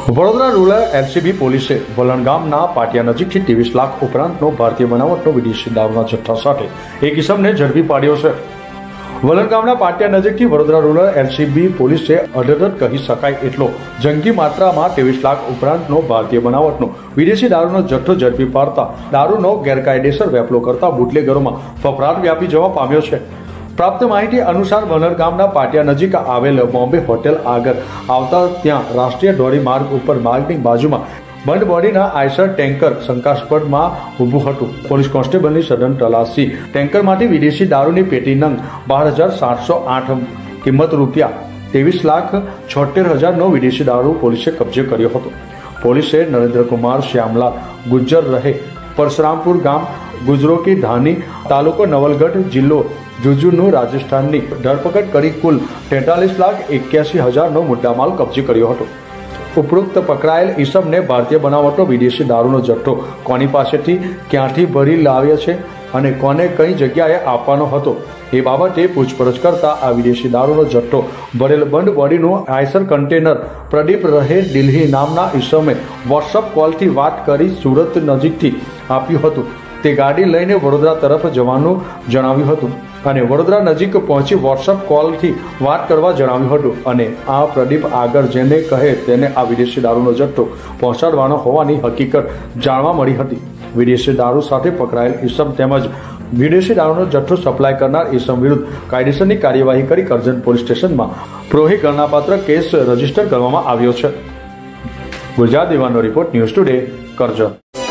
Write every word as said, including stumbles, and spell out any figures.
Vadodara rural LCB પોલીસે વલણ ગામના પાટિયા નજીકથી ત્રેવીસ લાખ ઉપરાંતનો ભારતીય બનાવટનો વિદેશી દારૂના જથ્થા સાથે એક ઇસમને ઝડપી પાડ્યો છે। વલણ ગામના પાટિયા નજીકથી વડોદરા રૂરલ એલસીબી પોલીસે અઢળક કહી શકાય એટલો જંગી માત્રામાં ત્રેવીસ લાખ ઉપરાંતનો ભારતીય બનાવટનો વિદેશી દારૂનો જથ્થો ઝડપી પાડતા દારૂનો ગેરકાયદેસર વેપલો કરતા બુટલેગરોમાં ફફડાટ વ્યાપી જવા પામ્યો છે। प्राप्त माहिती अनुसार वलण गामना पाटिया नजीक आवेल बॉम्बे होटेल आगर आवता ત્યાં રાષ્ટ્રીય ધોરી માર્ગ ઉપર માર્ગની બાજુમાં બંધ બોડીના આઈસર ટેન્કર શંકાસ્પદમાં ઊભું હતું। પોલીસ કોન્સ્ટેબલની સઘન તલાશી ટેન્કરમાંથી વિદેશી દારૂની પેટી નંગ બાર હજાર સાતસો આઠ કિંમત રૂપિયા ત્રેવીસ લાખ છોતેર હજારનો વિદેશી દારૂ પોલીસે કબજે કર્યો હતો। પોલીસે નરેન્દ્રકુમાર શ્યામલાલ ગુજ્જર રહે પરશુરાमपुर ગામ गुजरोकी धानी तालुको नवलगढ़ जिल्लो जुजुनु राजस्थाननी धरपकड़ करी कुल तेतालीस लाख एक्यासी हजार नो मुद्दामाल कब्जे कर्यो हतो। उपरोक्त पकड़ाયેલ ઈસમને ભારતીય બનાવટનો વિદેશી દારૂનો જથ્થો કોની પાસેથી ક્યાંથી ભરી લાવ્યો છે અને કોને કઈ જગ્યાએ આપવાનો હતો એ બાબતે પૂછપરછ કરતા આ વિદેશી દારૂનો જથ્થો ભરેલ બંધ બોડીનું આઈસર કન્ટેનર પ્રદીપ રહે દિલ્હી નામના ઈસમે વોટ્સઅપ કોલથી વાત કરી સુરત નજીકથી આપ્યું હતું। તે ગાડી લઈને વડોદરા તરફ જવાનું જણાવ્યું હતું અને વડોદરા નજીક પહોંચી વોટ્સઅપ કોલથી વાત કરવા જણાવ્યું હતું અને આ પ્રદીપ આગળ જેને કહે તેને આ વિદેશી દારૂનો જથ્થો પહોંચાડવાનો હોવાની હકીકત જાણવા મળી હતી। વિદેશી દારૂ સાથે પકડાયેલ ઈસમ તેમજ વિદેશી દારૂનો જથ્થો સપ્લાય કરનાર ઈસમ વિરુદ્ધ કાયદેસરની કાર્યવાહી કરી કરજણ પોલીસ સ્ટેશનમાં પ્રોહી ગણનાપાત્ર કેસ રજીસ્ટર કરવામાં આવ્યો છે। ગુજરાત દીવાનો રિપોર્ટ ન્યૂઝ ટુડે કરજણ।